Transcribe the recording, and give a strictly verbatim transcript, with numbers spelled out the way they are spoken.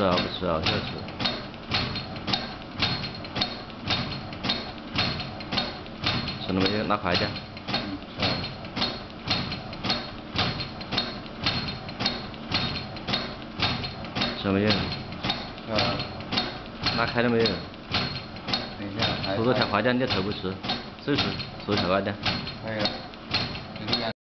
吃啊，不吃啊，这吃。吃了没有？拿快点。 嗯，吃了。 吃了没有？ 吃了。 拿开了没有？ 等一下， 速度调快点，你头不吃，手吃，速度调快点。 可以了。